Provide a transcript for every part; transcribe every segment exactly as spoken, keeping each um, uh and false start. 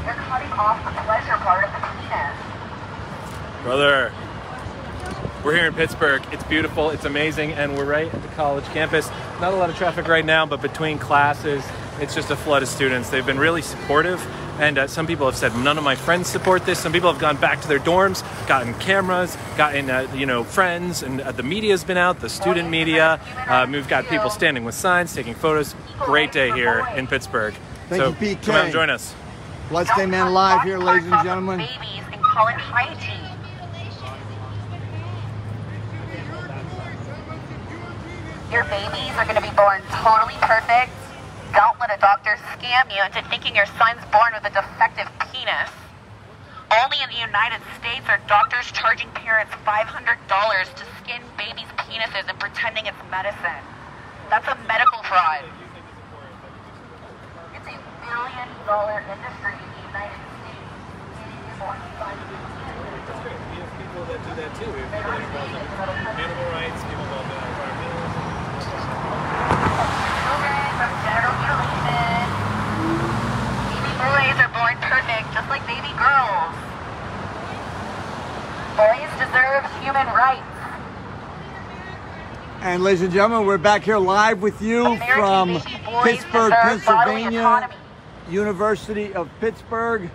You're cutting off the pleasure part of the penis. Brother, we're here in Pittsburgh. It's beautiful, it's amazing, and we're right at the college campus. Not a lot of traffic right now, but between classes, it's just a flood of students. They've been really supportive, and uh, some people have said, none of my friends support this. Some people have gone back to their dorms, gotten cameras, gotten, uh, you know, friends, and uh, the media's been out, the student media. Um, we've got people standing with signs, taking photos. Great day here in Pittsburgh. Thank so you, P K. Come out and join us. Bloodstained Man live here, ladies and gentlemen. Babies and college hygiene. Your babies are going to be born totally perfect. Don't let a doctor scam you into thinking your son's born with a defective penis. Only in the United States are doctors charging parents five hundred dollars to skin babies' penises and pretending it's medicine. That's a medical fraud. It's a billion dollar industry in the United States. That's great. We have people that do that too. We have people that are involved in animal rights, people involved in environmentalism. Children from genital mutilation. Baby boys are born perfect, just like baby girls. Boys deserve human rights. And ladies and gentlemen, we're back here live with you American from baby boys Pittsburgh, deserve bodily Pennsylvania, autonomy. University of Pittsburgh.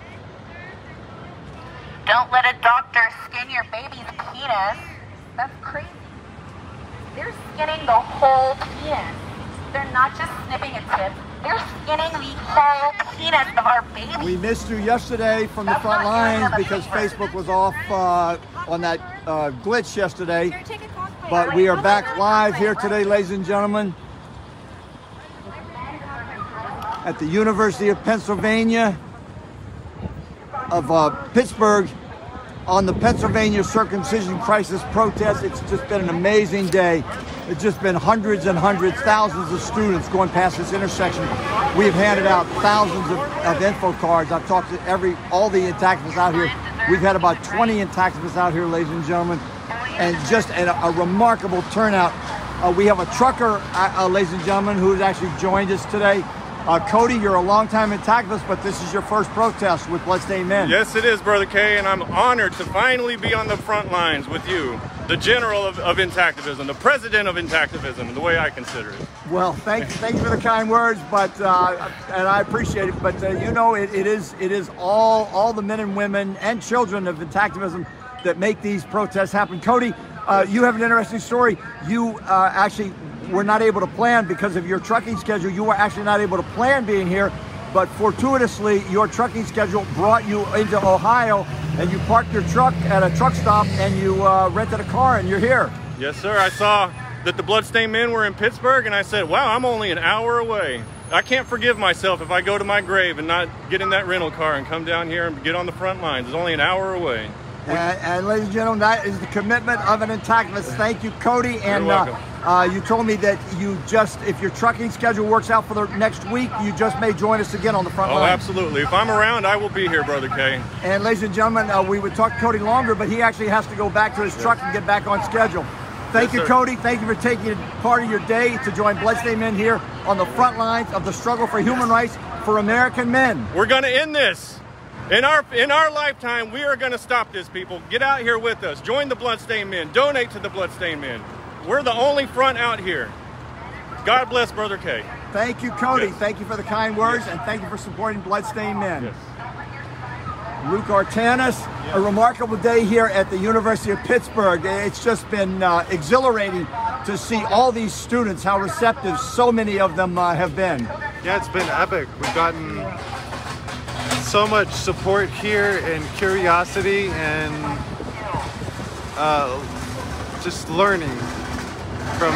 Don't let a doctor skin your baby's penis. That's crazy. They're skinning the whole penis. They're not just snipping a tip. They're skinning the whole penis of our baby. We missed you yesterday from the front lines because Facebook was off uh, on that uh, glitch yesterday. But we are back live here today, ladies and gentlemen, at the University of Pennsylvania of uh, Pittsburgh on the Pennsylvania circumcision crisis protest. It's just been an amazing day. It's just been hundreds and hundreds, thousands of students going past this intersection. We've handed out thousands of, of info cards. I've talked to every, all the intactivists out here. We've had about twenty intactivists out here, ladies and gentlemen, and just a, a remarkable turnout. Uh, we have a trucker, uh, uh, ladies and gentlemen, who's actually joined us today. Uh, Cody, you're a longtime intactivist, but this is your first protest with Bloodstained Men. Yes, it is, Brother K, and I'm honored to finally be on the front lines with you, the general of, of intactivism, the president of intactivism, the way I consider it. Well, thank thanks for the kind words, but uh, and I appreciate it. But uh, you know, it, it is it is all all the men and women and children of intactivism that make these protests happen. Cody, uh, you have an interesting story. You uh, actually were not able to plan because of your trucking schedule. You were actually not able to plan being here, but fortuitously, your trucking schedule brought you into Ohio, and you parked your truck at a truck stop, and you uh, rented a car, and you're here. Yes, sir. I saw that the Bloodstained Men were in Pittsburgh, and I said, wow, I'm only an hour away. I can't forgive myself if I go to my grave and not get in that rental car and come down here and get on the front lines. It's only an hour away. And, and ladies and gentlemen, that is the commitment of an intactivist. Thank you, Cody. And You're welcome. Uh, uh, you told me that you just, if your trucking schedule works out for the next week, you just may join us again on the front Oh, line. absolutely. If I'm around, I will be here, Brother K. And ladies and gentlemen, uh, we would talk to Cody longer, but he actually has to go back to his truck and get back on schedule. Thank Yes, you, sir. Cody. Thank you for taking part of your day to join Bloodstained Men here on the front lines of the struggle for human rights for American men. We're going to end this. In our in our lifetime, we are going to stop this, people. Get out here with us. Join the Bloodstained Men. Donate to the Bloodstained Men. We're the only front out here. God bless Brother K. Thank you, Cody. Yes. Thank you for the kind words, Yes. and thank you for supporting Bloodstained Men. Yes. Luke Artanis, a remarkable day here at the University of Pittsburgh. It's just been uh, exhilarating to see all these students, how receptive so many of them uh, have been. Yeah, it's been epic. We've gotten so much support here and curiosity and uh, just learning from,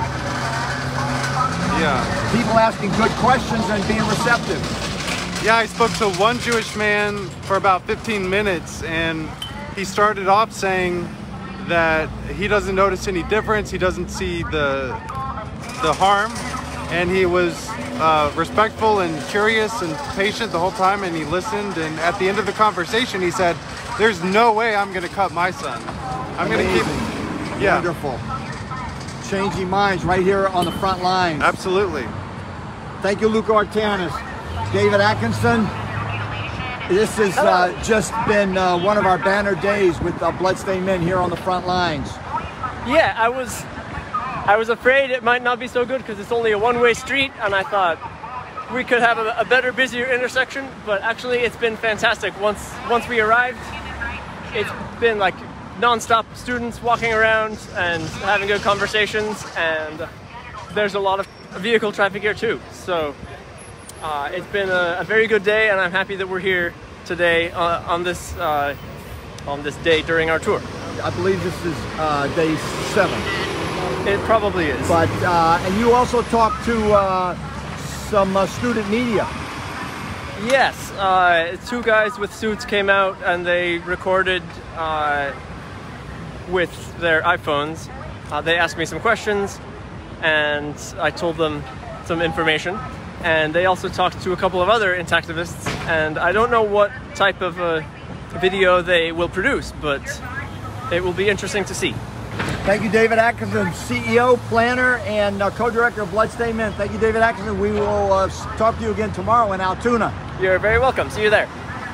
yeah. People asking good questions and being receptive. Yeah, I spoke to one Jewish man for about fifteen minutes, and he started off saying that he doesn't notice any difference, he doesn't see the, the harm, and he was uh, respectful and curious and patient the whole time, and he listened, and at the end of the conversation he said, there's no way I'm going to cut my son. I'm going to keep... Yeah. Wonderful. Changing minds right here on the front lines. Absolutely. Thank you, Luke Artanis. David Atkinson. This has uh, just been uh, one of our banner days with uh, Bloodstained Men here on the front lines. Yeah, I was I was afraid it might not be so good because it's only a one-way street, and I thought we could have a, a better, busier intersection, but actually it's been fantastic. Once once we arrived, it's been like non-stop students walking around and having good conversations, and there's a lot of vehicle traffic here too. So uh, it's been a, a very good day, and I'm happy that we're here today uh, on this uh, on this day during our tour. I believe this is uh, day seven. It probably is. But uh, and you also talked to uh, some uh, student media. Yes, uh, two guys with suits came out and they recorded uh, with their iPhones. Uh, they asked me some questions and I told them some information. And they also talked to a couple of other intactivists, and I don't know what type of uh, video they will produce, but it will be interesting to see. Thank you, David Atkinson, C E O, planner, and uh, co-director of Bloodstained Men. Thank you, David Atkinson. We will uh, talk to you again tomorrow in Altoona. You're very welcome. See you there.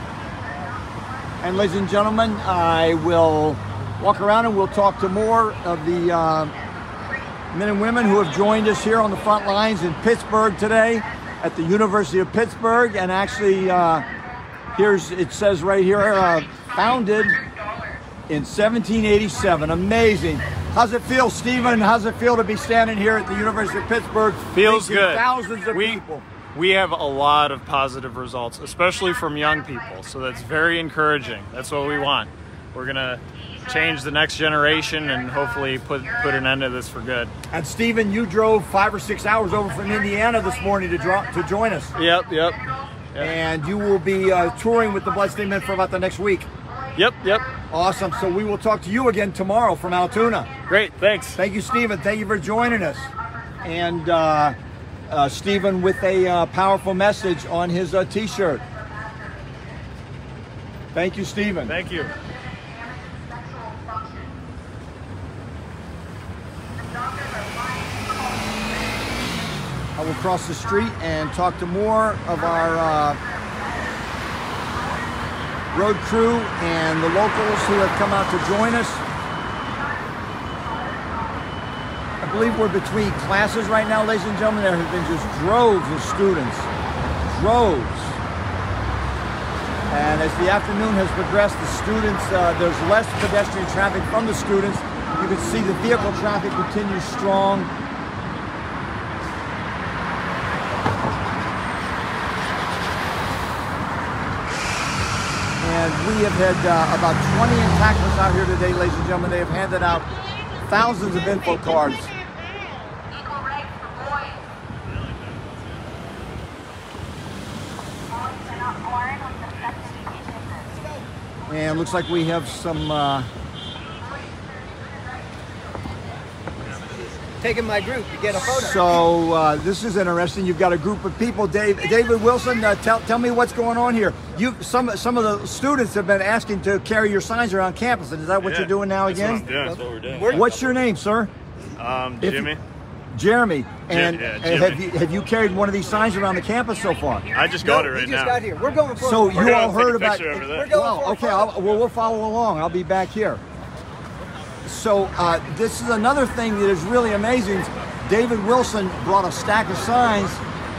And ladies and gentlemen, I will walk around and we'll talk to more of the uh, men and women who have joined us here on the front lines in Pittsburgh today at the University of Pittsburgh. And actually, uh, here's, it says right here, uh, founded in seventeen eighty-seven. Amazing. How's it feel, Stephen? How's it feel to be standing here at the University of Pittsburgh? Feels good. Thousands of we, people. We have a lot of positive results, especially from young people. So that's very encouraging. That's what we want. We're going to change the next generation and hopefully put put an end to this for good. And Stephen, you drove five or six hours over from Indiana this morning to draw, to join us. Yep, yep. yep. And you will be uh, touring with the Bloodstained Men for about the next week. Yep, yep. Awesome. So we will talk to you again tomorrow from Altoona. Great, thanks. Thank you, Stephen. Thank you for joining us. And uh, uh, Stephen with a uh, powerful message on his uh, t-shirt. Thank you, Stephen. Thank you. I will cross the street and talk to more of our uh, road crew and the locals who have come out to join us. I believe we're between classes right now, ladies and gentlemen. There have been just droves of students, droves. And as the afternoon has progressed, the students, uh, there's less pedestrian traffic from the students. You can see the vehicle traffic continues strong. And we have had uh, about twenty intactivists out here today, ladies and gentlemen. They have handed out thousands of info cards. And looks like we have some uh, taking my group to get a photo. So uh, this is interesting. You've got a group of people. Dave, David Wilson, uh, tell tell me what's going on here. You some some of the students have been asking to carry your signs around campus. Is that what yeah, you're doing now that's again? What I'm doing. That's what we're doing. What's your name, sir? Um, If- Jimmy. Jeremy. And, yeah, and Jimmy. have you have you carried one of these signs around the campus so far? I just got No, it right we just now. got here. We're going for So a you gonna all take a heard about? picture over there. We're going Well, for a okay. photo. I'll, well, we'll follow along. I'll be back here. So uh, this is another thing that is really amazing. David Wilson brought a stack of signs.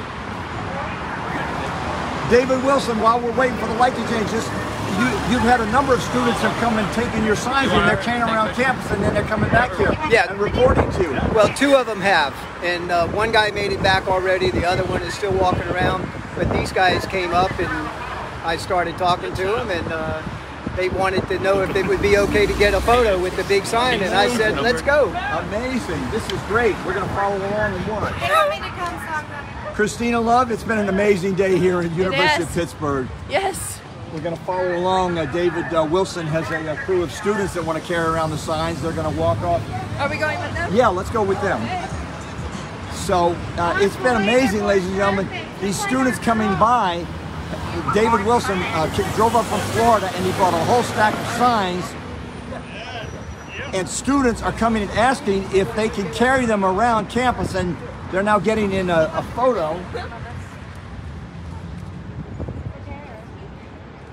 David Wilson, while we're waiting for the light to change, this, you, you've had a number of students have come and taken your signs and they're carrying around campus and then they're coming back here Yeah. and reporting to you. Well, two of them have, and uh, one guy made it back already. The other one is still walking around. But these guys came up, and I started talking to them, and uh, they wanted to know if it would be okay to get a photo with the big sign, and I said, "Let's go." Amazing. This is great. We're going to follow along and watch. You want me to come talk about Christina Love, it's been an amazing day here at University is. of Pittsburgh. Yes. We're going to follow along. Uh, David uh, Wilson has a, a crew of students that want to carry around the signs. They're going to walk off. Are we going with them? Yeah, let's go with them. So uh, it's been amazing, ladies and gentlemen. These students coming by, David Wilson uh, ki- drove up from Florida and he brought a whole stack of signs. And students are coming and asking if they can carry them around campus, and they're now getting in a, a photo.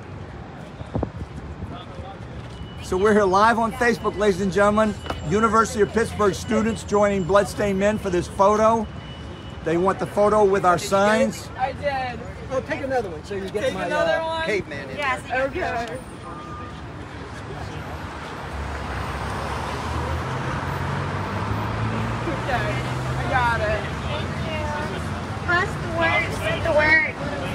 So we're here live on Facebook, ladies and gentlemen. University of Pittsburgh students joining Bloodstained Men for this photo. They want the photo with our signs. I did. Oh, take another one so you get take my another uh, one? Caveman in. Yes. There. Okay. Okay. I got it. Thank you. Press the word. Say the word.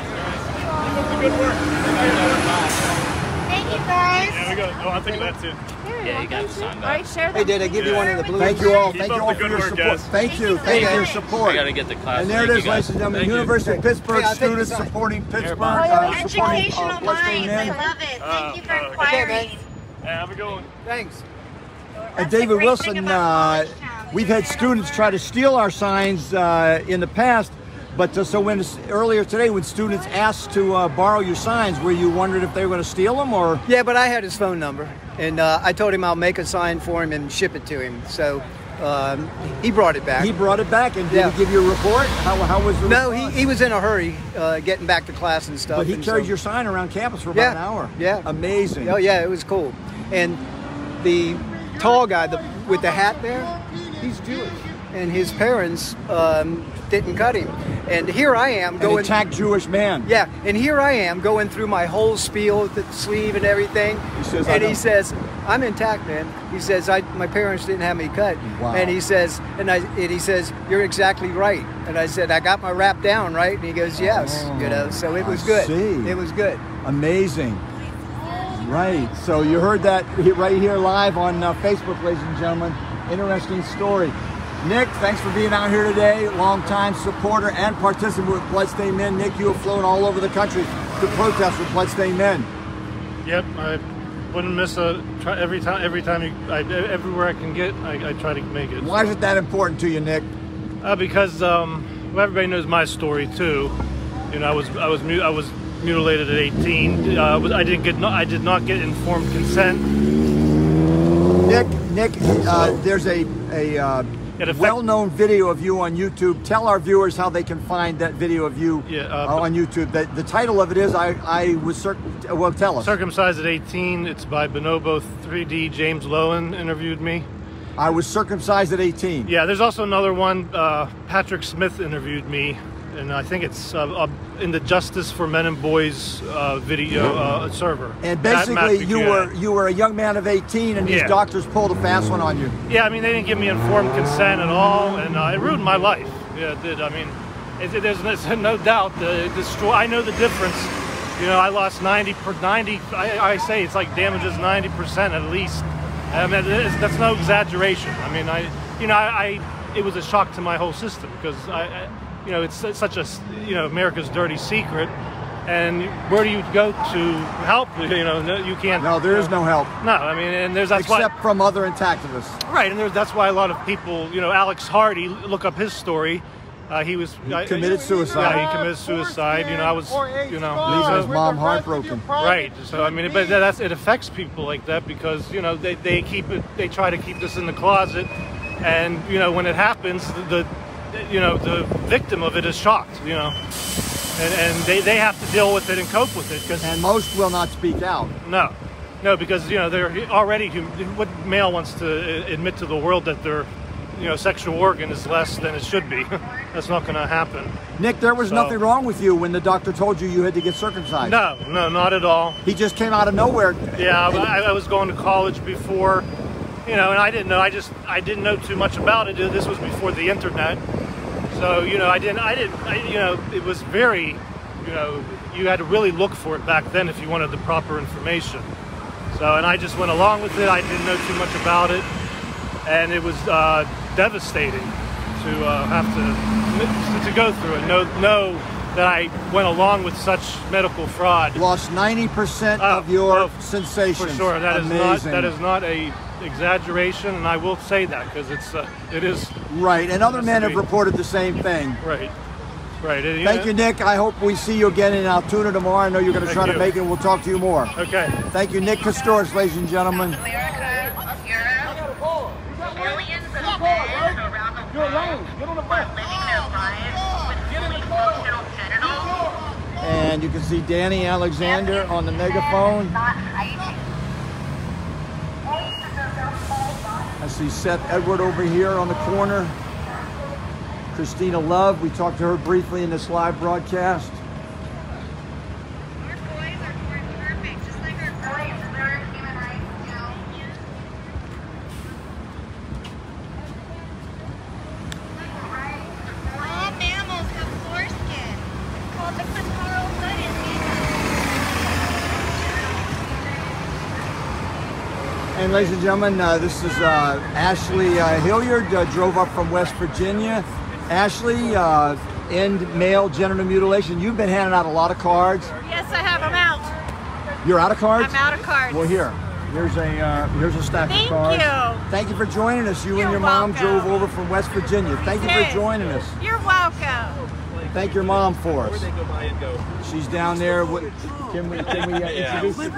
Good work. Thank you, guys. Yeah, we go. Oh, I'm thinking that too. Yeah, you got the sign All right, share Hey, did I give you one of the blue? Thank you all. Keep Thank up you all the for good your work, support. guys. Thank you. Thank you for your support. I gotta get the class. And there it Thank is, you, ladies guys. and gentlemen. Thank you. University of Pittsburgh Hey, I'll take the students sign. supporting Pittsburgh. Bye. Uh, supporting Educational uh, Bloodstained minds. I Men. love it. Thank you for Uh, uh, inquiring. Yeah, have a good one. Thanks. And David great thing Wilson, about uh, college town. we've had students try to steal our signs uh, in the past, but uh, so when earlier today, when students asked to uh, borrow your signs, were you wondering if they were going to steal them, or? Yeah, but I had his phone number, and uh, I told him I'll make a sign for him and ship it to him. So um, he brought it back. He brought it back, and did Yeah. he give you a report? How, how was the No, he, response? he was in a hurry uh, getting back to class and stuff. But he and carried so- your sign around campus for about Yeah, an hour. yeah. Amazing. Oh yeah, it was cool. And the tall guy the, with the hat there, he's Jewish, and his parents um, didn't cut him. And here I am An going. attacked Jewish man. Yeah, and here I am going through my whole spiel with the sleeve and everything. He says, I and he don't- says, "I'm intact, man." He says, "I my parents didn't have me cut." Wow. And he says, and I and he says, "You're exactly right." And I said, "I got my rap down, right?" And he goes, "Yes." Oh, you know, so it was I good. see. It was good. Amazing. Right. So you heard that he- right here live on uh, Facebook, ladies and gentlemen. Interesting story. Nick, thanks for being out here today. Longtime supporter and participant with Bloodstained Men. Nick, you have flown all over the country to protest with Bloodstained Men. Yep, I wouldn't miss a try every time. Every time you, I, everywhere I can get, I, I try to make it. Why is it that important to you, Nick? Uh, because um, well, everybody knows my story too. You know, I was I was mu- I was mutilated at eighteen. Uh, was, I didn't get no, I did not get informed consent. Nick, Nick, uh, there's a a uh, It affect- well-known video of you on YouTube. Tell our viewers how they can find that video of you Yeah, uh, uh, on YouTube. The, the title of it is I I was circ- well tell us. Circumcised at eighteen. It's by Bonobo three D. James Lowen interviewed me. I was circumcised at eighteen. Yeah, there's also another one. Uh, Patrick Smith interviewed me, and I think it's uh, uh, in the Justice for Men and Boys uh, video uh, server. And Matt- Matt basically, you Buchanan. were you were a young man of eighteen, and these Yeah. doctors pulled a fast one on you. Yeah, I mean, they didn't give me informed consent at all, and uh, it ruined my life. Yeah, it did. I mean, it, it, there's, there's no doubt. Uh, it destroy, I know the difference. You know, I lost ninety per ninety. I, I say it's like damages ninety percent at least. I mean, it's, that's no exaggeration. I mean, I, you know, I, I, it was a shock to my whole system because I, I you know, it's, it's such a, you know, America's dirty secret. And where do you go to help? You know, no, you can't. No, there is no help. No, I mean, and there's that's why. Except from other intactivists. Right, and there's, that's why a lot of people, you know, Alex Hardy, look up his story. Uh, he was He committed suicide. Yeah, he committed suicide. You know, I was, you know, Leaving his mom heartbroken. right. So I mean, but that's it affects people like that because you know they, they keep it, they try to keep this in the closet, and you know when it happens, the, the you know the victim of it is shocked. You know, and and they, they have to deal with it and cope with it because And most will not speak out. no, no, because you know they're already. What male wants to admit to the world that their, you know, sexual organ is less than it should be? That's not going to happen. Nick, there was So- nothing wrong with you when the doctor told you you had to get circumcised. No, no, not at all. He just came out of nowhere. Yeah, I, I was going to college before, you know, and I didn't know. I just I didn't know too much about it. This was before the internet, so you know, I didn't. I didn't. I, you know, it was very, you know, you had to really look for it back then if you wanted the proper information. So, and I just went along with it. I didn't know too much about it, and it was uh, devastating to uh, have to to go through it. Know know that I went along with such medical fraud. Lost ninety percent Oh, of your oh, sensations. For sure, that is not Amazing. that is not a exaggeration, and I will say that because it's uh, it is Right, and other has men to have be. reported the same thing. right, right. And, Thank you, Nick. I hope we see you again in Altoona tomorrow. I know you're going to Thank try to you. make it. We'll talk to you more. Okay. Thank you, Nick Kastouris, ladies and gentlemen. America, Europe, millions of men around the world are living their lives with fully functional genitals. And you can see Danny Alexander on the megaphone. Not hiding. I see Seth Edward over here on the corner. Christina Love, we talked to her briefly in this live broadcast. Our boys are born perfect, just like our girls. They're human rights too. All mammals have foreskin, called the clitoral hood in And ladies and gentlemen, uh, this is uh, Ashley uh, Hilliard, uh, drove up from West Virginia. Ashley, uh, end male genital mutilation. You've been handing out a lot of cards. Yes, I have. I'm out. You're out of cards? I'm out of cards. Well, here. Here's a uh, here's a stack Thank of cards. you. Thank you for joining us. You You're and your mom welcome. drove over from West Virginia. Thank you Yes. for joining us. You're welcome. Thank your mom for us. She's down there. What, can we can we uh, introduce her?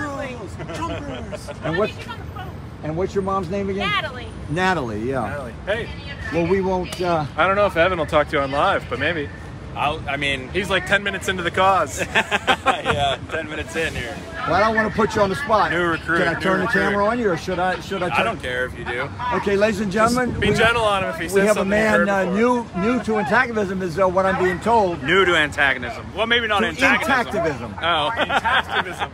And what and what's your mom's name again? Natalie. Natalie. Yeah. Natalie. Hey. Well, we won't. Uh, I don't know if Evan will talk to you on live, but maybe. I'll, I mean, He's like ten minutes into the cause. yeah, ten minutes in here. well, I don't want to put you on the spot. New recruit, Can I new turn the recruit. camera on you, or should I? Should I? Turn? I don't care if you do. Okay, ladies and gentlemen, Be we, gentle on him if he we says have a something you've man heard uh, before. new new to antagonism, is uh, what I'm being told. New to antagonism. Well, maybe not To antagonism. intactivism. Oh, Activism.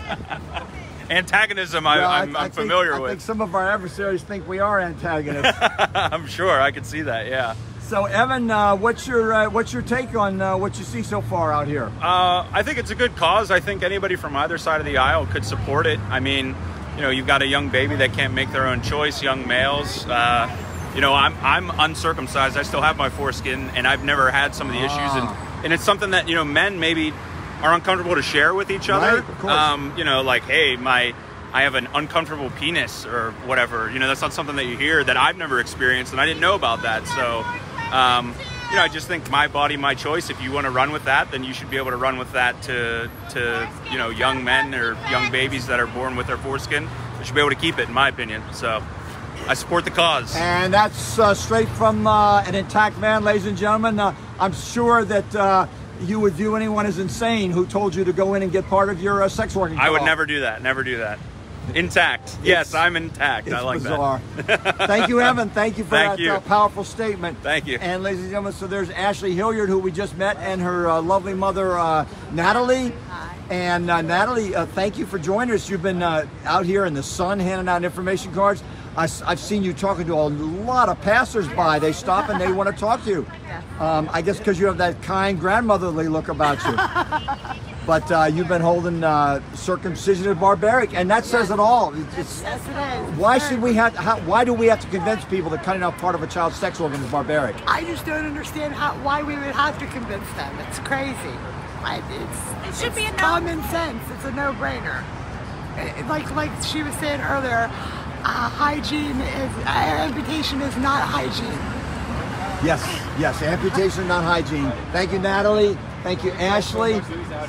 antagonism. I, Yeah, I'm, I, I I'm think, familiar I with. think some of our adversaries think we are antagonists. I'm sure I could see that. Yeah. So, Evan, uh, what's your uh, what's your take on uh, what you see so far out here? Uh, I think it's a good cause. I think anybody from either side of the aisle could support it. I mean, you know, you've got a young baby that can't make their own choice, young males. Uh, you know, I'm I'm uncircumcised. I still have my foreskin, and I've never had some of the issues. And, and it's something that, you know, men maybe are uncomfortable to share with each other. Right, of course. Um, you know, like, hey, my I have an uncomfortable penis or whatever. You know, that's not something that you hear, that I've never experienced, and I didn't know about that. So, um, you know, I just think my body, my choice. If you want to run with that, then you should be able to run with that to, to you know, young men or young babies that are born with their foreskin. They should be able to keep it, in my opinion. So I support the cause. And that's uh, straight from uh, an intact man, ladies and gentlemen. Uh, I'm sure that uh, you would view anyone as insane who told you to go in and get part of your uh, sex working. I would off. never do that. Never do that. Intact. Yes, I'm intact. It's I like bizarre. that. Thank you, Evan. Thank you for Thank that you. Uh, powerful statement. Thank you. And ladies and gentlemen, so there's Ashley Hilliard, who we just met, and her uh, lovely mother, uh, Natalie. Hi. And uh, Natalie, uh, thank you for joining us. You've been uh, out here in the sun handing out information cards. I, have seen you talking to a lot of passersby. They stop and they want to talk to you. Um, I guess because you have that kind grandmotherly look about you. But uh, you've been holding uh, circumcision is barbaric, and that says it all. It's, Yes, it is. why should we have? How, why do we have to convince people that cutting off part of a child's sex organ is barbaric? I just don't understand how why we would have to convince them. It's crazy. I, it's It should be a no. common sense. It's a no-brainer. It- Like like she was saying earlier, uh, hygiene is uh, amputation is not hygiene. Yes, yes. Amputation, not hygiene. Thank you, Natalie. Thank you, Ashley.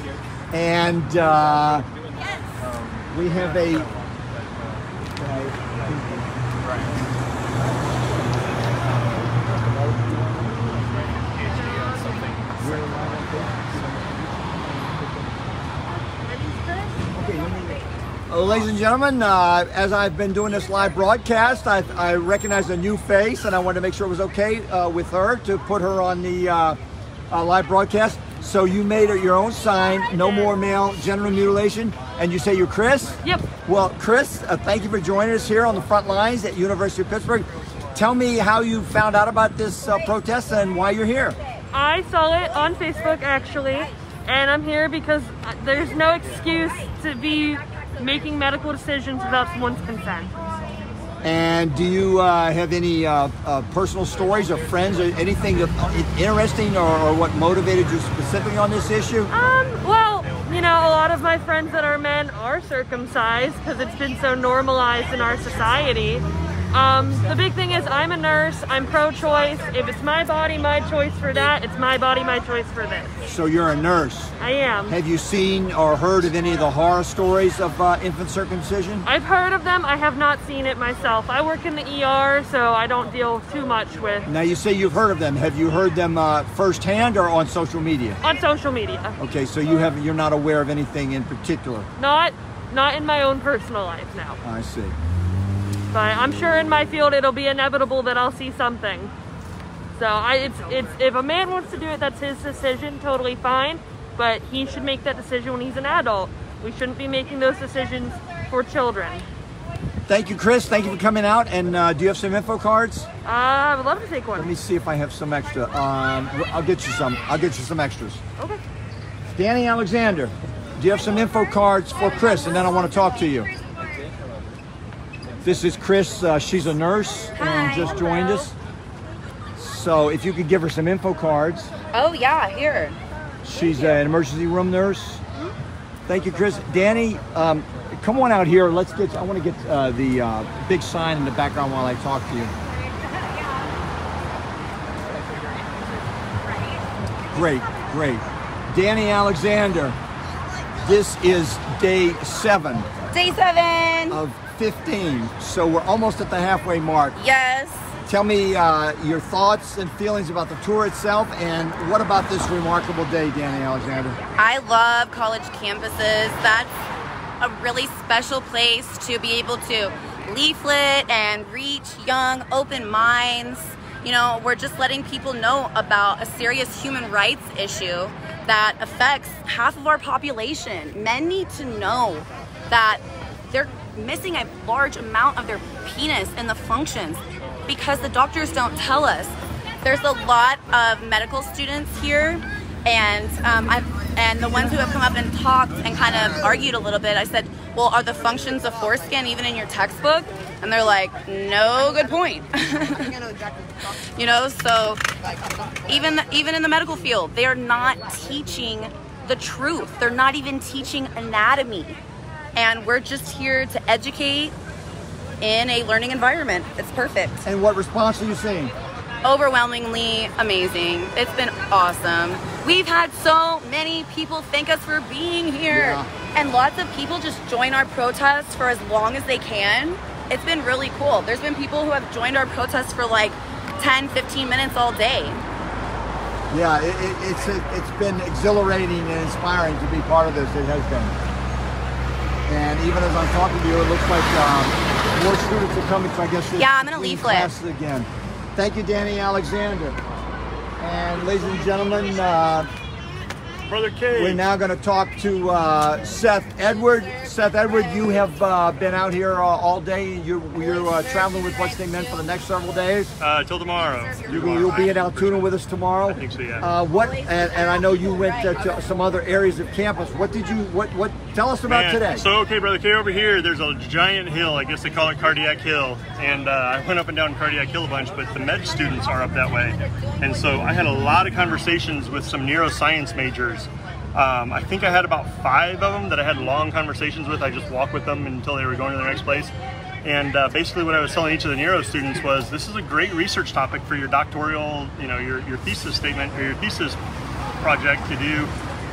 And uh, we have a. Uh, ladies and gentlemen, uh, as I've been doing this live broadcast, I, I recognized a new face, and I wanted to make sure it was okay uh, with her to put her on the uh, uh, live broadcast. So you made it your own sign, no more male genital mutilation, and you say you're Chris? Yep. Well, Chris, uh, thank you for joining us here on the front lines at University of Pittsburgh. Tell me how you found out about this uh, protest and why you're here. I saw it on Facebook actually, and I'm here because there's no excuse to be making medical decisions without someone's consent. And do you uh, have any uh, uh, personal stories of friends or anything interesting or, or what motivated you specifically on this issue? Um, well, you know, a lot of my friends that are men are circumcised because it's been so normalized in our society. Um, the big thing is I'm a nurse, I'm pro-choice. If it's my body, my choice for that, it's my body, my choice for this. So you're a nurse. I am. Have you seen or heard of any of the horror stories of uh, infant circumcision? I've heard of them, I have not seen it myself. I work in the E R, so I don't deal too much with... Now you say you've heard of them. Have you heard them uh, firsthand or on social media? On social media. Okay, so you have you're not aware of anything in particular. Not, not in my own personal life now. I see. But I'm sure in my field it'll be inevitable that I'll see something. So I, it's, it's, if a man wants to do it, that's his decision, totally fine. But he should make that decision when he's an adult. We shouldn't be making those decisions for children. Thank you, Chris. Thank you for coming out. And uh, do you have some info cards? Uh, I would love to take one. Let me see if I have some extra. Um, I'll get you some. I'll get you some extras. Okay. Danny Alexander, do you have some info cards for Chris? And then I want to talk to you. This is Chris. Uh, she's a nurse and Hi. just joined us. So if you could give her some info cards. Oh, yeah, here. She's an emergency room nurse. Thank you, Chris. Danny, um, come on out here. Let's get, I want to get uh, the uh, big sign in the background while I talk to you. Great, great. Danny Alexander, this is day seven. Day seven. Of fifteen. So we're almost at the halfway mark. Yes. Tell me uh, your thoughts and feelings about the tour itself, and what about this remarkable day, Danny Alexander? I love college campuses. That's a really special place to be able to leaflet and reach young, open minds. You know, we're just letting people know about a serious human rights issue that affects half of our population. Men need to know that they're missing a large amount of their penis and the functions because the doctors don't tell us. There's a lot of medical students here, and um, I've, and the ones who have come up and talked and kind of argued a little bit, I said, well, are the functions of foreskin even in your textbook? And they're like, no, good point. You know, so even, even in the medical field, they're not teaching the truth. They're not even teaching anatomy. And we're just here to educate in a learning environment. It's perfect. And what response are you seeing? Overwhelmingly amazing. It's been awesome. We've had so many people thank us for being here. Yeah. And lots of people just join our protests for as long as they can. It's been really cool. There's been people who have joined our protests for like ten, fifteen minutes all day. Yeah, it, it, it's it, it's been exhilarating and inspiring to be part of this. It has been. And even as I'm talking to you, it looks like um, more students are coming, so I guess Yeah, I'm gonna leaflet. Classes again. Thank you, Danny Alexander. And ladies and gentlemen, uh, Brother K. we're now going to talk to uh, Seth Edward. Seth Edward, you have uh, been out here uh, all day. You're, you're uh, traveling with What's Name Men for the next several days. Uh, till tomorrow. You, you'll be in Altoona with us tomorrow. I think so, yeah. Uh, what? And, and I know you went uh, to some other areas of campus. What did you? What? What? Tell us about Man, today. So, okay, Brother K, over here, there's a giant hill. I guess they call it Cardiac Hill. And uh, I went up and down Cardiac Hill a bunch, but the med students are up that way. And so I had a lot of conversations with some neuroscience majors. Um, I think I had about five of them that I had long conversations with. I just walked with them until they were going to their next place. And uh, basically what I was telling each of the neuro students was, this is a great research topic for your doctoral, you know, your, your thesis statement or your thesis project to do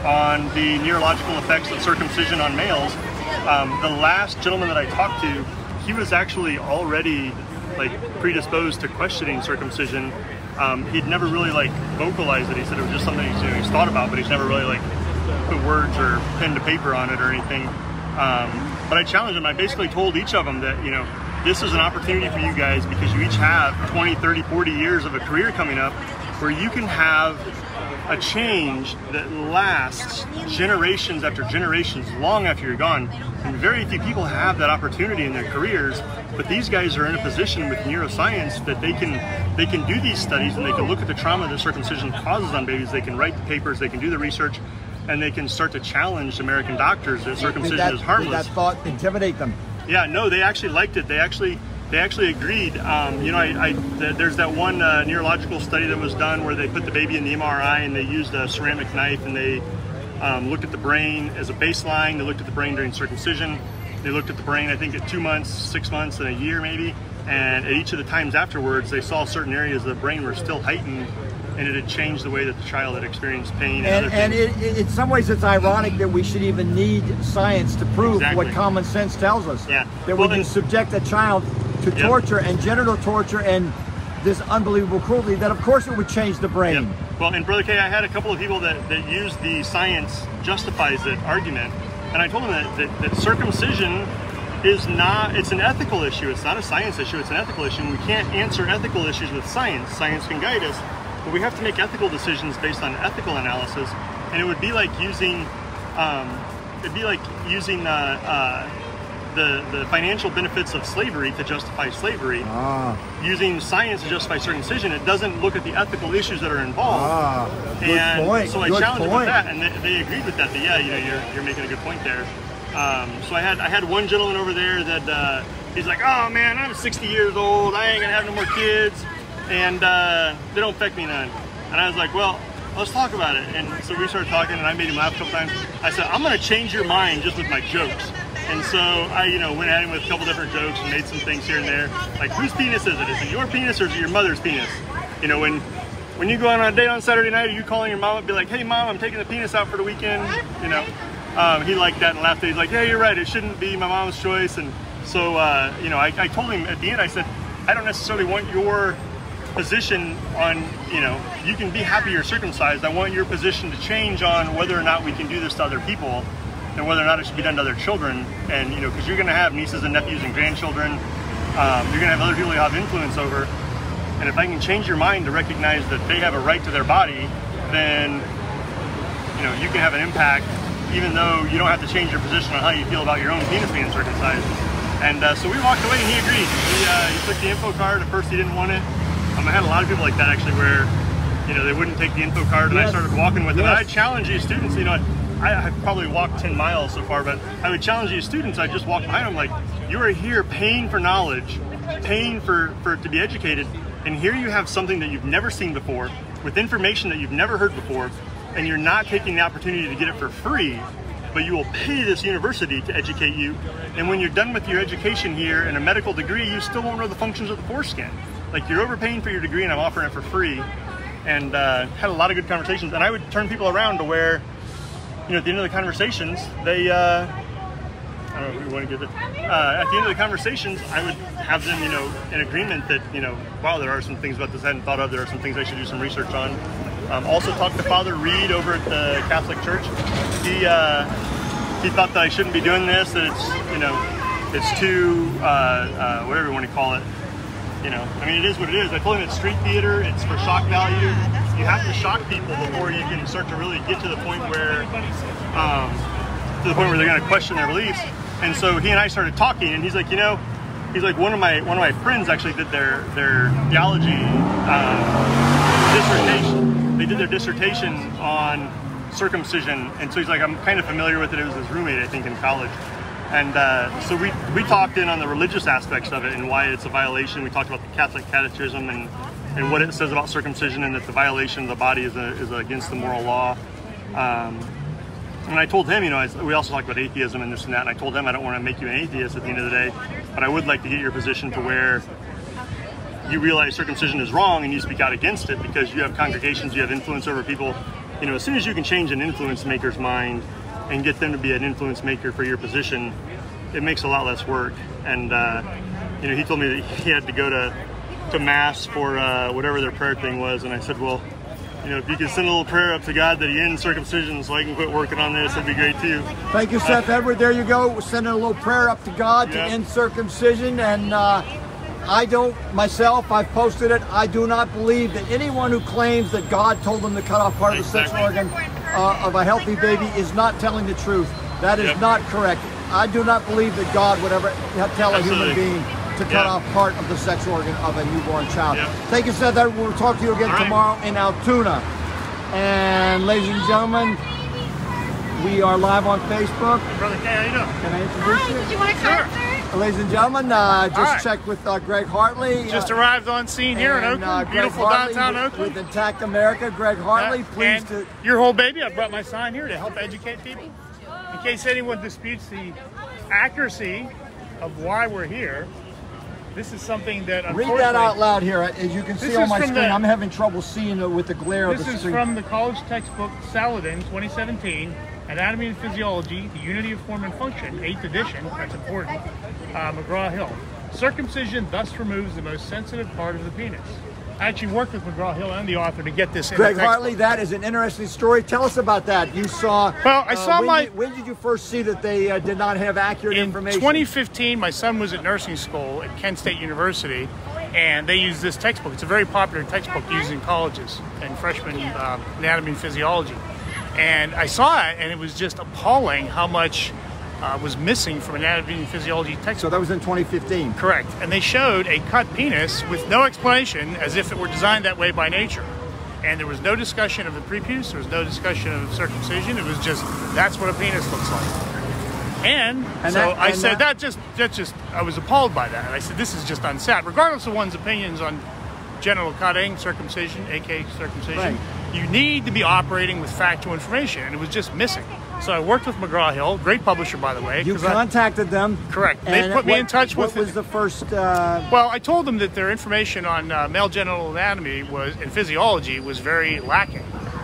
on the neurological effects of circumcision on males. Um, the last gentleman that I talked to, he was actually already like predisposed to questioning circumcision. Um, he'd never really like vocalized it. He said it was just something he's, you know, he's thought about, but he's never really like put words or pen to paper on it or anything. Um, but I challenged him. I basically told each of them that, you know, this is an opportunity for you guys because you each have twenty, thirty, forty years of a career coming up where you can have a change that lasts generations after generations, long after you're gone. And very few people have that opportunity in their careers, but these guys are in a position with neuroscience that they can they can do these studies and they can look at the trauma that circumcision causes on babies, they can write the papers, they can do the research, and they can start to challenge American doctors that circumcision that, is harmless. Did that thought intimidate them? Yeah, no, they actually liked it. They actually they actually agreed. Um, you know, I, I th there's that one uh, neurological study that was done where they put the baby in the M R I and they used a ceramic knife and they um, looked at the brain as a baseline. They looked at the brain during circumcision. They looked at the brain, I think, at two months, six months, and a year maybe. And at each of the times afterwards, they saw certain areas of the brain were still heightened, and it had changed the way that the child had experienced pain. And, And, and it, it, in some ways, it's ironic that we should even need science to prove Exactly. what common sense tells us. Yeah. That Well, when you then- subject a child to Yep. torture and genital torture and this unbelievable cruelty, that of course it would change the brain. Yep. Well, and Brother K, I had a couple of people that, that use the science justifies it argument, and I told them that, that, that circumcision is not, it's an ethical issue. It's not a science issue, it's an ethical issue. And we can't answer ethical issues with science. Science can guide us, but we have to make ethical decisions based on ethical analysis. And it would be like using, um, it'd be like using uh, uh, the, the financial benefits of slavery to justify slavery. Ah. Using science to justify circumcision, it doesn't look at the ethical issues that are involved. Ah, good and point. so I Good challenged them point. with that, and they, they agreed with that. That yeah, you know, you're you're making a good point there. Um, so I had I had one gentleman over there that uh, he's like, oh man, I'm sixty years old. I ain't gonna have no more kids, and uh, they don't affect me none. And I was like, well, let's talk about it. And so we started talking, and I made him laugh a couple times. I said, I'm gonna change your mind just with my jokes. And so I, you know, went at him with a couple different jokes and made some things here and there. Like, whose penis is it? Is it your penis or is it your mother's penis? You know, when when you go on a date on Saturday night, are you calling your mom and be like, hey mom, I'm taking the penis out for the weekend? You know, um, he liked that and laughed. He's like, yeah, you're right. It shouldn't be my mom's choice. And so, uh, you know, I, I told him at the end, I said, I don't necessarily want your position on, you know, you can be happy you're circumcised. I want your position to change on whether or not we can do this to other people, and whether or not it should be done to other children. And, you know, because you're going to have nieces and nephews and grandchildren. Um, you're going to have other people you have influence over. And if I can change your mind to recognize that they have a right to their body, then, you know, you can have an impact, even though you don't have to change your position on how you feel about your own penis being circumcised. And uh, so we walked away and he agreed. He, uh, he took the info card. At first he didn't want it. Um, I had a lot of people like that actually where, you know, they wouldn't take the info card, and yes. I started walking with yes. it. I challenge these students, you know, I have probably walked ten miles so far, but I would challenge these students. I just walk behind them like, you are here paying for knowledge, paying for, for to be educated, and here you have something that you've never seen before, with information that you've never heard before, and you're not taking the opportunity to get it for free, but you will pay this university to educate you, and when you're done with your education here and a medical degree, you still won't know the functions of the foreskin. Like, you're overpaying for your degree and I'm offering it for free, and uh, had a lot of good conversations, and I would turn people around to where, you know, at the end of the conversations, they, uh, I don't know if we want to get it, uh, at the end of the conversations, I would have them, you know, in agreement that, you know, wow, there are some things about this I hadn't thought of, there are some things I should do some research on. Um, also talked to Father Reed over at the Catholic Church. He, uh, he thought that I shouldn't be doing this, that it's, you know, it's too, uh, uh, whatever you want to call it. You know, I mean, it is what it is. I told him it's street theater, it's for shock value. You have to shock people before you can start to really get to the point where, um, to the point where they're going to question their beliefs. And so he and I started talking, and he's like, you know, he's like, one of my one of my friends actually did their their theology uh, dissertation. They did their dissertation on circumcision, and so he's like, I'm kind of familiar with it. It was his roommate, I think, in college. And uh, so we, we talked in on the religious aspects of it and why it's a violation. We talked about the Catholic Catechism and, and what it says about circumcision, and that the violation of the body is, a, is against the moral law. Um, and I told him, you know, I, we also talked about atheism and this and that, and I told him I don't want to make you an atheist at the end of the day, but I would like to get your position to where you realize circumcision is wrong and you speak out against it, because you have congregations, you have influence over people. You know, as soon as you can change an influence maker's mind and get them to be an influence maker for your position, it makes a lot less work. And uh, you know, he told me that he had to go to to mass for uh, whatever their prayer thing was, and I said, well, you know, if you could send a little prayer up to God that he ends circumcision so I can quit working on this, that'd be great too. Thank you, Seth uh, Edward. There you go. We're sending a little prayer up to God yeah. to end circumcision. And uh, I don't, myself, I've posted it, I do not believe that anyone who claims that God told them to cut off part of the exactly. sexual organ uh, of a healthy baby is not telling the truth. That is yep. not correct. I do not believe that God would ever tell Absolutely. a human being to cut yep. off part of the sexual organ of a newborn child. Yep. Thank you, Seth Edward. We'll talk to you again All tomorrow right. in Altoona. And ladies and gentlemen, we are live on Facebook. Hey, Brother Kay, how you doing? Can I introduce Hi, you? did you want to come, sir? Ladies and gentlemen, uh, just right. checked with uh, Greg Hartley. Just uh, arrived on scene here in and, Oakland, uh, beautiful Hartley downtown with, Oakland. With Intact America, Greg Hartley, Yeah, pleased and to... your whole baby, I brought my sign here to help educate people. In case anyone disputes the accuracy of why we're here, this is something that unfortunately... Read that out loud here. As you can see on my screen, the, I'm having trouble seeing it with the glare of the screen. This is from the college textbook Saladin, twenty seventeen, Anatomy and Physiology, The Unity of Form and Function, eighth edition, that's important, uh, McGraw-Hill. Circumcision thus removes the most sensitive part of the penis. I actually worked with McGraw-Hill and the author to get this in Greg the textbook. Hartley, that is an interesting story. Tell us about that. You saw. Well, I saw uh, when my. Did, when did you first see that they uh, did not have accurate in information? twenty fifteen, my son was at nursing school at Kent State University, and they use this textbook. It's a very popular textbook used in colleges and freshman uh, anatomy and physiology. And I saw it, and it was just appalling how much uh, was missing from anatomy and physiology textbook. So that was in twenty fifteen. Correct. And they showed a cut penis with no explanation, as if it were designed that way by nature. And there was no discussion of the prepuce, there was no discussion of circumcision. It was just, that's what a penis looks like. And, And so that- I and said, that- that just, that just, I was appalled by that. And I said, this is just unsat. Regardless of one's opinions on genital cutting, circumcision, aka circumcision, Right. you need to be operating with factual information, and it was just missing. So I worked with McGraw-Hill, great publisher, by the way. You 'cause I- contacted them. Correct. They and put me what- in touch with. What was the first? Uh, Well, I told them that their information on uh, male genital anatomy was and physiology was very lacking.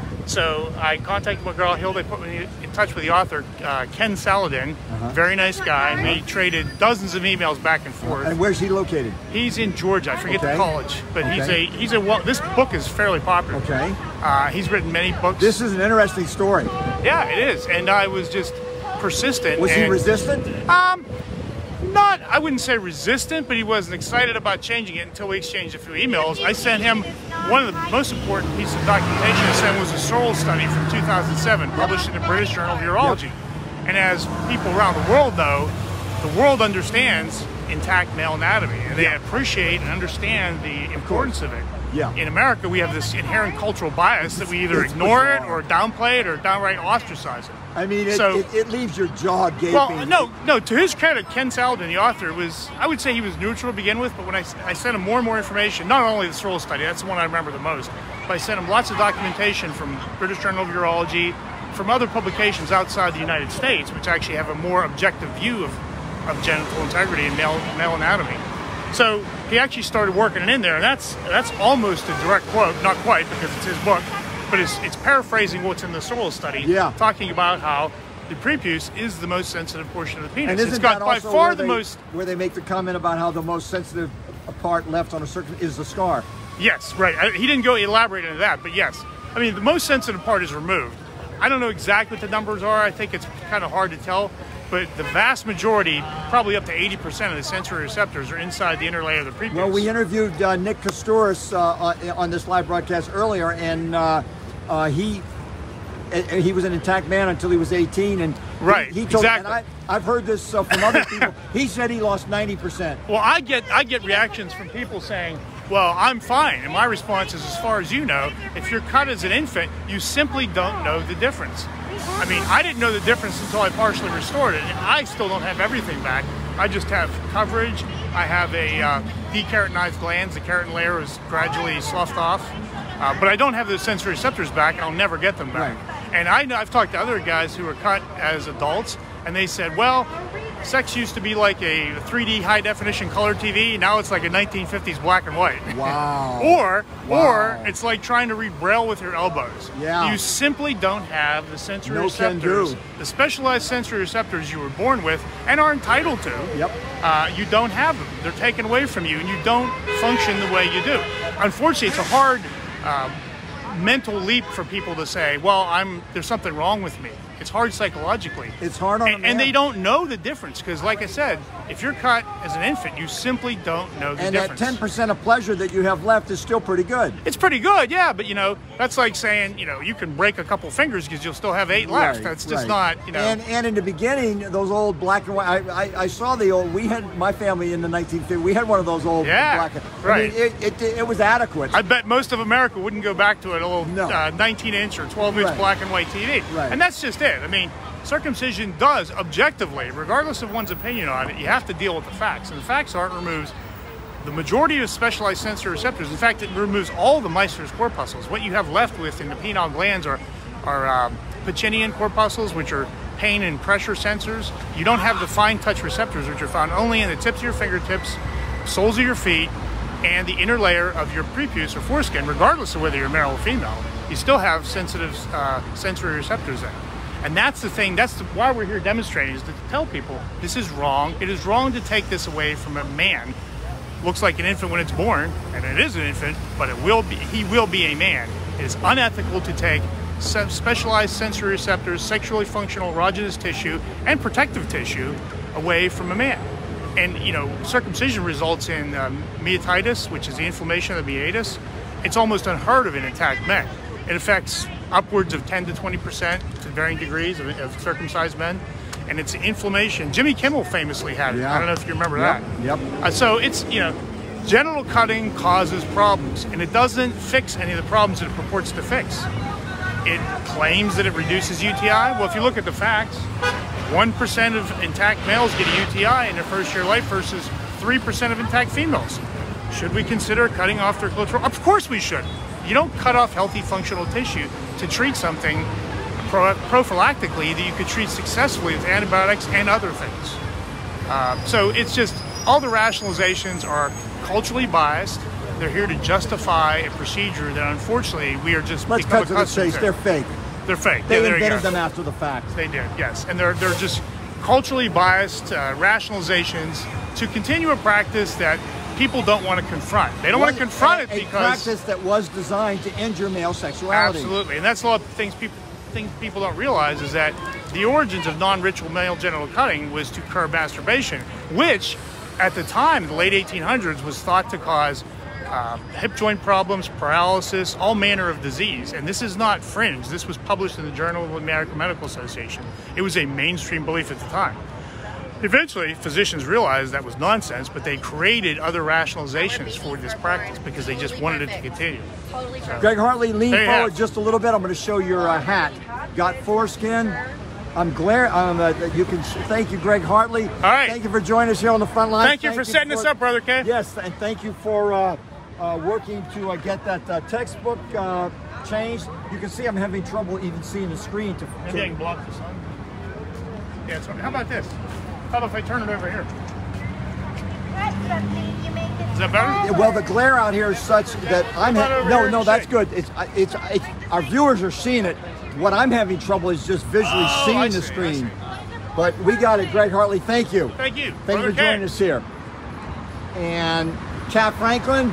So I contacted McGraw-Hill. They put me in touch with the author, uh, Ken Saladin. Uh-huh. Very nice guy. We traded dozens of emails back and forth. and where's he located? He's in Georgia. I forget Okay. the college, but he's Okay. a he's a well. This book is fairly popular. Okay. Uh, he's written many books. This is an interesting story. Yeah, it is. And I was just persistent. Was he and- resistant? Um, not, I wouldn't say resistant, but he wasn't excited about changing it until we exchanged a few emails. I sent him one of the most important pieces of documentation I sent was a Searle study from two thousand seven, published in the British Journal of Urology. And as people around the world know, the world understands intact male anatomy, and they appreciate and understand the importance of it. Yeah. In America, we have this inherent cultural bias that we either It's ignore it bizarre. or downplay it or downright ostracize it. I mean, it, So- it, it leaves your jaw gaping. Well, no, no. To his credit, Ken Saladin, the author, was, I would say he was neutral to begin with, but when I, I sent him more and more information, not only the Searle study, that's the one I remember the most, but I sent him lots of documentation from British Journal of Urology, from other publications outside the United States, which actually have a more objective view of, of genital integrity and male, male anatomy. So he actually started working it in there, and that's that's almost a direct quote, not quite because it's his book, but it's, it's paraphrasing what's in the Searle study, Yeah. talking about how the prepuce is the most sensitive portion of the penis. and isn't It's got that by also far where the they, most. where they make the comment about how the most sensitive part left on a circum is the scar? Yes, right. I, he didn't go elaborate into that, but yes. I mean, the most sensitive part is removed. I don't know exactly what the numbers are. I think it's kind of hard to tell, but the vast majority, probably up to eighty percent of the sensory receptors are inside the inner layer of the prepuce. Well, we interviewed uh, Nick Koustaris uh, on this live broadcast earlier, and uh, uh, he uh, he was an intact man until he was eighteen, and Right, he, he told exactly. and I, I've heard this uh, from other people. He said he lost ninety percent. Well, I get I get reactions from people saying, "Well, I'm fine," and my response is, "As far as you know, if you're cut as an infant, you simply don't know the difference." I mean, I didn't know the difference until I partially restored it, and I still don't have everything back. I just have coverage. I have a uh, dekeratinized glands. The keratin layer is gradually sloughed off, uh, but I don't have those sensory receptors back. I'll never get them back. And I know I've talked to other guys who were cut as adults, and they said, "Well, sex used to be like a three D high definition color T V. Now it's like a nineteen fifties black and white." Wow. or, Wow. or it's like trying to read Braille with your elbows. Yeah. You simply don't have the sensory No can receptors, do. the specialized sensory receptors you were born with and are entitled to. Yep. Uh, you don't have them. They're taken away from you, and you don't function the way you do. Unfortunately, it's a hard uh, mental leap for people to say, "Well, I'm there's something wrong with me." It's hard psychologically. It's hard on a and, man. and they don't know the difference because, like I said, if you're cut as an infant, you simply don't know the And that difference. ten percent of pleasure that you have left is still pretty good. It's pretty good, yeah, but you know, that's like saying, you know, you can break a couple fingers because you'll still have eight left. Right, That's just right. not, you know. And and in the beginning, those old black and white. I, I, I saw the old. We had my family in the nineteen fifties. We had one of those old Yeah, black. and- right. I mean, it, it it was adequate. I bet most of America wouldn't go back to an old No. uh, nineteen inch or twelve inch Right. black and white T V. Right. And that's just it. I mean, circumcision does, objectively, regardless of one's opinion on it, you have to deal with the facts. And the facts are it removes the majority of specialized sensory receptors. In fact, it removes all the Meissner's corpuscles. What you have left with in the penile glands are, are um, Pacinian corpuscles, which are pain and pressure sensors. You don't have the fine touch receptors, which are found only in the tips of your fingertips, soles of your feet, and the inner layer of your prepuce or foreskin, regardless of whether you're male or female. You still have sensitive uh, sensory receptors there. And that's the thing, that's the, why we're here demonstrating, is to tell people this is wrong. It is wrong to take this away from a man looks like an infant when it's born, and it is an infant, but it will be, he will be a man. It is unethical to take specialized sensory receptors, sexually functional erogenous tissue, and protective tissue away from a man. And, you know, circumcision results in um, meatitis, which is the inflammation of the meatus. It's almost unheard of in intact men. It affects upwards of ten to twenty percent to varying degrees of, of circumcised men. And it's inflammation. Jimmy Kimmel famously had it. Yeah. I don't know if you remember Yep. that. Yep. Uh, so it's, you know, genital cutting causes problems, and it doesn't fix any of the problems that it purports to fix. It claims that it reduces U T I. Well, if you look at the facts, one percent of intact males get a U T I in their first year of life versus three percent of intact females. Should we consider cutting off their clitoral? Of course we should. You don't cut off healthy functional tissue to treat something pro prophylactically that you could treat successfully with antibiotics and other things. Uh, so it's just, all the rationalizations are culturally biased. They're here to justify a procedure that unfortunately we are just Let's become cut to the accustomed chase. to. They're fake. They're fake. They Yeah, there you invented go. them after the fact. They did, yes. And they're, they're just culturally biased uh, rationalizations to continue a practice that people don't want to confront. They don't want to confront it a because... practice that was designed to injure male sexuality. Absolutely. And that's a lot of things people, things people don't realize is that the origins of non-ritual male genital cutting was to curb masturbation, which at the time, the late eighteen hundreds, was thought to cause uh, hip joint problems, paralysis, all manner of disease. And this is not fringe. This was published in the Journal of the American Medical Association. It was a mainstream belief at the time. Eventually, physicians realized that was nonsense, but they created other rationalizations for this practice because they just wanted it to continue. So, Greg Hartley, lean there you forward have. just a little bit. I'm going to show your uh, hat. Got foreskin. I'm glad um, uh, you can. Thank you, Greg Hartley. All right. Thank you for joining us here on the front line. Thank you for setting us up, Brother K. Yes, and thank you for uh, uh, working to uh, get that uh, textbook uh, changed. You can see I'm having trouble even seeing the screen. To, Maybe I can block the sun. Yeah, it's, how about this? How about if I turn it over here? Is that better? Yeah, well, the glare out here is such that I'm How about ha over no, here? no, that's Shake. good. It's, it's it's our viewers are seeing it. What I'm having trouble is just visually Oh, seeing I the see, I screen. But we got it, Greg Hartley. Thank you. Thank you. Thank you Brother for K. joining us here. And Kat Franklin,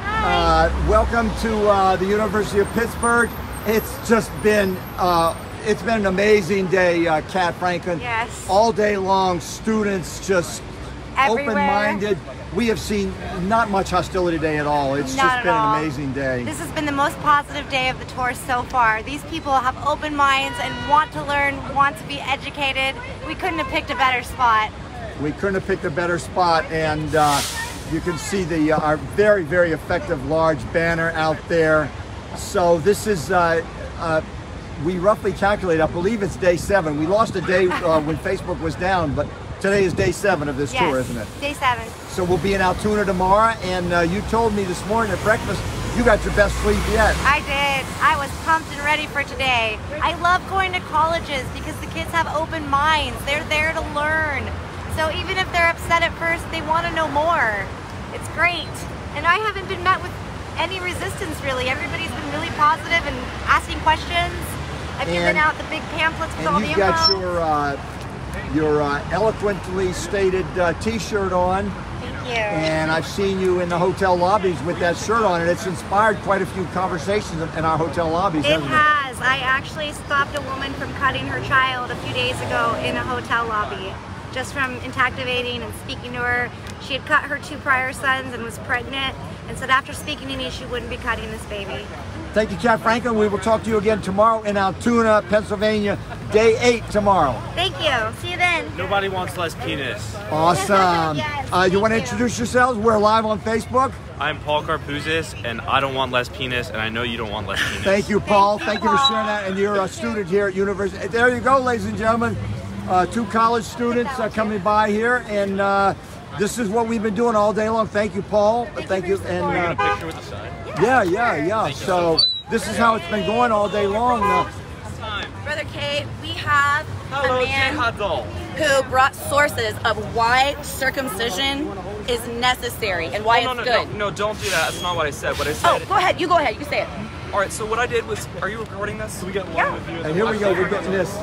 uh, welcome to uh, the University of Pittsburgh. It's just been uh, it's been an amazing day, uh, Kat Franklin. Yes. All day long, students just Everywhere. open-minded. We have seen not much hostility today at all. It's Not just at been all. an amazing day. This has been the most positive day of the tour so far. These people have open minds and want to learn, want to be educated. We couldn't have picked a better spot. We couldn't have picked a better spot, and uh, you can see the uh, our very, very effective large banner out there. So this is, uh, uh, we roughly calculate, I believe it's day seven. We lost a day uh, when Facebook was down, but today is day seven of this Yes, tour, isn't it? Day seven. So we'll be in Altoona tomorrow, and uh, you told me this morning at breakfast you got your best sleep yet. I did. I was pumped and ready for today. I love going to colleges because the kids have open minds. They're there to learn. So even if they're upset at first, they want to know more. It's great. And I haven't been met with any resistance really. Everybody's been really positive and asking questions. I've given And- out the big pamphlets with all And the you've info. got your uh, your uh, eloquently stated uh, T-shirt on. Thank you. And I've seen you in the hotel lobbies with that shirt on, and it's inspired quite a few conversations in our hotel lobbies, It hasn't it? has. I actually stopped a woman from cutting her child a few days ago in a hotel lobby, just from intactivating and speaking to her. She had cut her two prior sons and was pregnant, and said after speaking to me, she wouldn't be cutting this baby. Thank you, Kat Franklin. We will talk to you again tomorrow in Altoona, Pennsylvania, day eight tomorrow. Thank you. See you then. Nobody wants less penis. Awesome. Yes, uh, you thank want to you. introduce yourselves? We're live on Facebook. I'm Paul Karpuzis, and I don't want less penis, and I know you don't want less penis. Thank you, Paul. Thank you for sharing that. And you're a student here at University. There you go, ladies and gentlemen. Uh, two college students uh, coming by here, and uh, this is what we've been doing all day long. Thank you, Paul. Thank you. And Can I uh, get a picture with the sign? yeah, yeah, yeah. So this is how it's been going all day long. Uh, Brother K, we have Hello, a man Jihad doll. who brought sources of why circumcision is necessary and why Oh, it's no, no, good. no, no, don't do that. That's not what I said. What I said. Oh, go ahead. You go ahead. You say it. All right. So what I did was, are you recording this? Can we get one Yeah. with you? and here we go. We're getting this.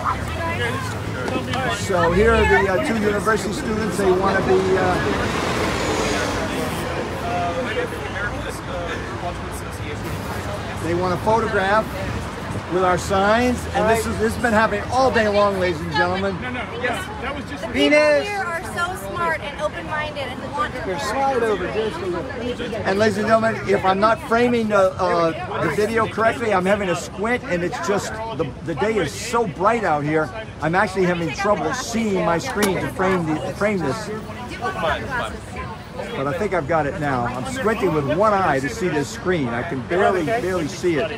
So here are the uh, two university students. They want to be. Uh, They want to photograph with our signs, and this is this has been happening all day long, ladies and gentlemen. No, no, yes, that was just. People here are so smart and open-minded and want to Slide over just a little. And ladies and gentlemen, if I'm not framing the, uh, the video correctly, I'm having a squint, and it's just the the day is so bright out here. I'm actually having trouble seeing my screen to frame the frame this. But I think I've got it now. I'm squinting with one eye to see this screen. I can barely, barely see it.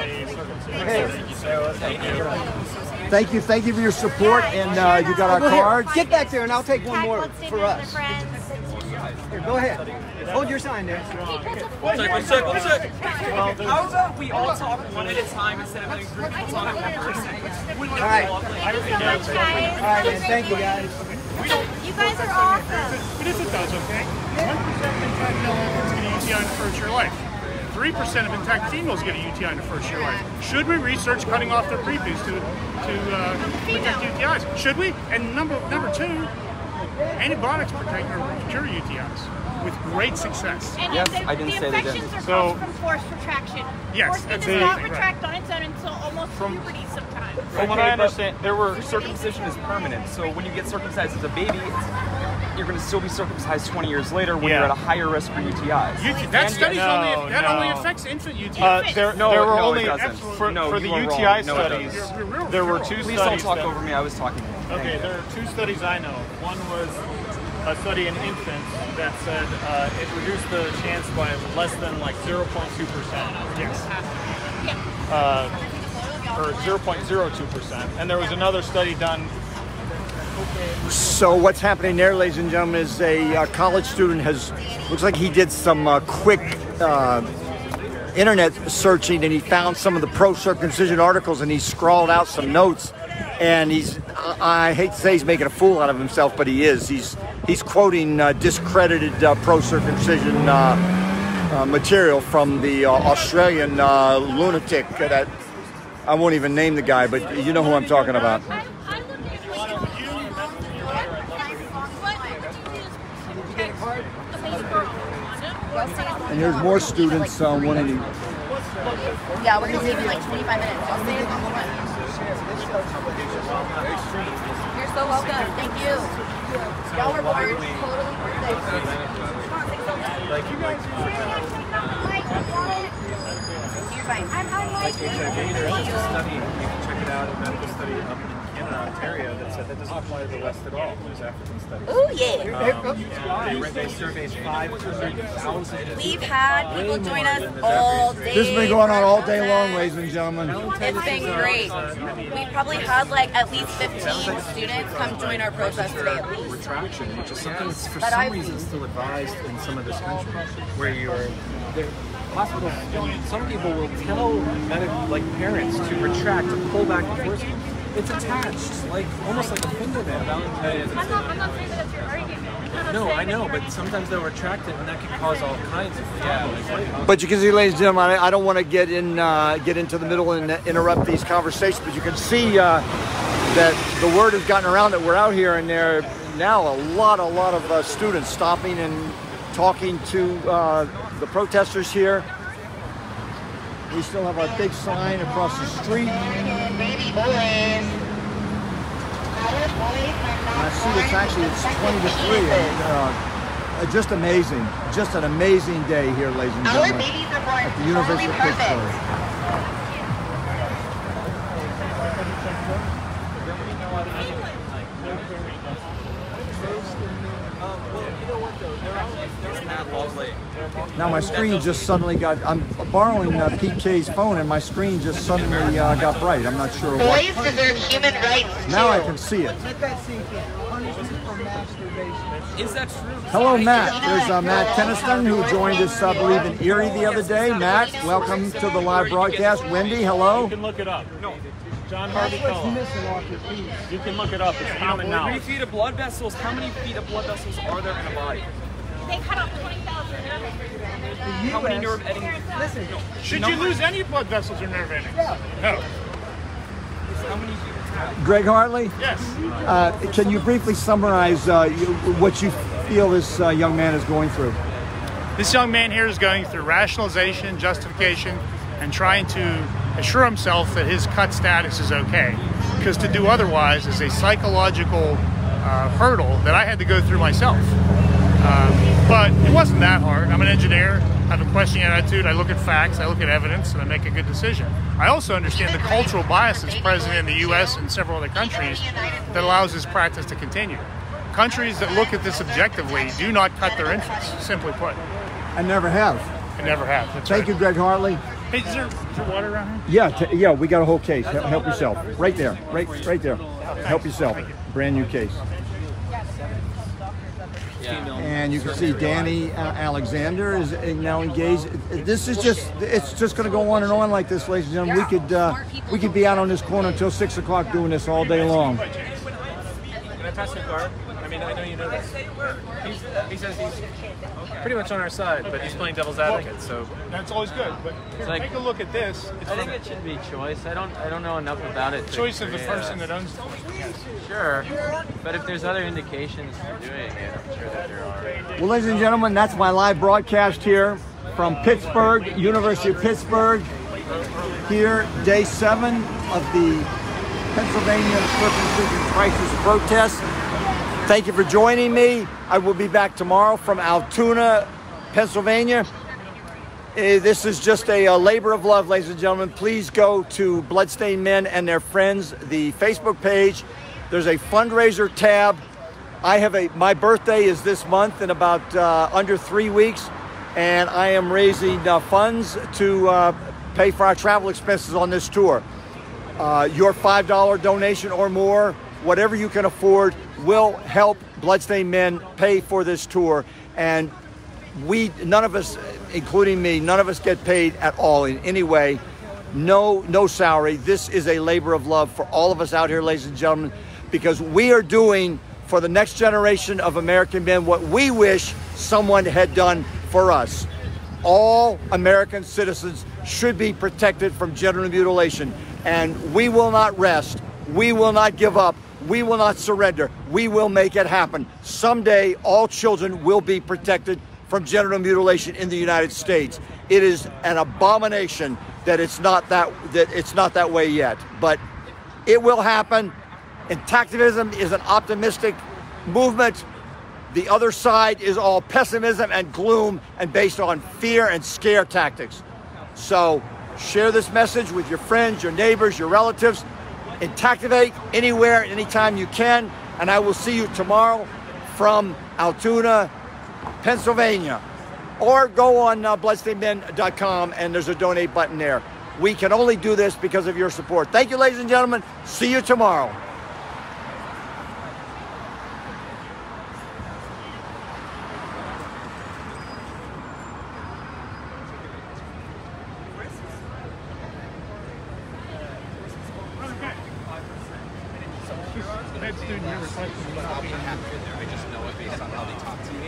Thank you, thank you for your support, and uh, you got our Well, here, cards. Get back there, and I'll take one more for us. Here, go ahead. Hold your sign there. One sec, one sec, one sec. How about we all talk one at a time instead of having group talk at one person? All right. All right, man. Thank you, guys. You guys are awesome. But if it does, okay? one percent of intact male infants get a U T I in the first year of life. three percent of intact females get a U T I in the first year of life. Should we research cutting off their prepuce to, to uh, protect U T Is? Should we? And number number two, antibiotics protect or cure U T Is with great success. And yes, the, I didn't the say infections are so, caused from forced retraction. Yes, Foreskin does not retract on its own until almost from, puberty sometimes. From what I understand, there were circumcision is permanent. So when you get circumcised as a baby, it's, you're going to still be circumcised twenty years later when yeah. you're at a higher risk for U T Is. U T, that study no, only that no. only affects infant U T Is. Uh, there, no, there were no, only it doesn't. for, no, for the U U T I no, studies. You're, you're there were two Please studies. Please don't talk that, over me. I was talking. Okay, there are two studies I know. One was a study in infants that said uh, it reduced the chance by less than like zero point two percent. Yes. Uh, or zero point zero two percent. And there was another study done. So what's happening there, ladies and gentlemen, is a uh, college student has, looks like he did some uh, quick uh, internet searching, and he found some of the pro-circumcision articles, and he scrawled out some notes. And he's, I hate to say he's making a fool out of himself, but he is. He's he's quoting uh, discredited uh, pro-circumcision uh, uh, material from the uh, Australian uh, lunatic that, I won't even name the guy, but you know who I'm talking about. And there's more students uh, wanting to... Yeah, we're going to take you like twenty-five minutes. I'll stay in the whole one. You're so welcome. Thank you. Y'all were born totally perfect. Like you guys You're fine. I'm like H I V, there's a study, you can check it out, a medical study up in Canada, Ontario, that said that doesn't apply to the West at all. There's African studies. Ooh, yeah. Um, they, they surveyed five hundred thousand. We've had people join us all day. This has been going on all day long, ladies and gentlemen. It's been great. We probably had like at least fifteen students come join our protest today at least. Retraction, which is something that's for But some I've reason seen. still advised in some of this country, where you're there. Hospitals, some people will tell medical, like parents to retract, to pull back the foreskin. It's attached, like almost like a fingernail. I'm not, I'm not saying that that's your argument. No, I know, but sometimes they'll retract it, and that can cause all kinds of problems. But you can see, ladies and gentlemen, I, I don't want to get in, uh, get into the middle and interrupt these conversations, but you can see uh, that the word has gotten around that we're out here, and there are now a lot, a lot of uh, students stopping and talking to uh, the protesters here. We still have our big sign across the street. Baby boys. And I see it's actually it's twenty to three. And, uh, just amazing, just an amazing day here, ladies and Our gentlemen, babies are born at the University of totally Pittsburgh. Now my screen just suddenly got, I'm borrowing uh, P K's phone, and my screen just suddenly uh, got bright. I'm not sure what. Boys deserve human rights too. Now I can see it. Let that sink in. Punishment for masturbation. Is that true? Hello, Matt. There's uh, Matt Keniston, who joined us, I believe, in Erie the other day. Matt, welcome to the live broadcast. Wendy, hello. You can look it up. No. John Harvey Kellogg. You can look it up. It's common knowledge. Three feet of blood vessels. How many feet of blood vessels are there in a body? They cut off twenty thousand. How many nerve endings? Listen, Should you lose any blood vessels or nerve endings? No. How many do you have? Greg Hartley? Yes. Uh, can you briefly summarize uh, you, what you feel this uh, young man is going through? This young man here is going through rationalization, justification, and trying to assure himself that his cut status is okay. Because to do otherwise is a psychological uh, hurdle that I had to go through myself. Um, but it wasn't that hard. I'm an engineer. I have a questioning attitude. I look at facts, I look at evidence, and I make a good decision. I also understand the cultural bias that's present in the U S and several other countries that allows this practice to continue. Countries that look at this objectively do not cut their infants, simply put. I never have. I never have. That's Thank right. you, Greg Hartley. Hey, is there, is there water around here? Yeah, t- yeah, we got a whole case. Help, help yourself. Right there, right, right there. Help yourself. Brand new case. And you can see Danny uh, Alexander is uh, now engaged. This is just, it's just going to go on and on like this, ladies and gentlemen. We could, uh, we could be out on this corner until six o'clock doing this all day long. Can I pass the card? I mean, I know you know this. He's, he says he's pretty much on our side, but he's playing devil's advocate, so. That's always good, but here, like- take a look at this. It's I think from it should be choice. I don't I don't know enough about it. the to choice of the create a- person that owns the place, yes. Sure, but if there's other indications for doing it, I'm sure that there are. Well, ladies and gentlemen, that's my live broadcast here from Pittsburgh, University of Pittsburgh. Here, day seven of the Pennsylvania Circumcision Crisis protest. Thank you for joining me. I will be back tomorrow from Altoona, Pennsylvania. Uh, this is just a, a labor of love, ladies and gentlemen. Please go to Bloodstained Men and Their Friends, the Facebook page. There's a fundraiser tab. I have a, my birthday is this month in about uh, under three weeks, and I am raising uh, funds to uh, pay for our travel expenses on this tour. Uh, your five dollar donation or more, whatever you can afford, will help Bloodstained Men pay for this tour. And we, none of us, including me, none of us get paid at all in any way. No, no salary. This is a labor of love for all of us out here, ladies and gentlemen, because we are doing for the next generation of American men what we wish someone had done for us. All American citizens should be protected from genital mutilation, and we will not rest. We will not give up. We will not surrender. We will make it happen. Someday, all children will be protected from genital mutilation in the United States. It is an abomination that it's not that that it's not that way yet, but it will happen. Intactivism is an optimistic movement. The other side is all pessimism and gloom and based on fear and scare tactics. So share this message with your friends, your neighbors, your relatives. Intactivate anywhere, anytime you can. And I will see you tomorrow from Altoona, Pennsylvania. Or go on uh, bloodstained men dot com and there's a donate button there. We can only do this because of your support. Thank you, ladies and gentlemen. See you tomorrow. The med student here requested about being I just know it based on how they talk to me.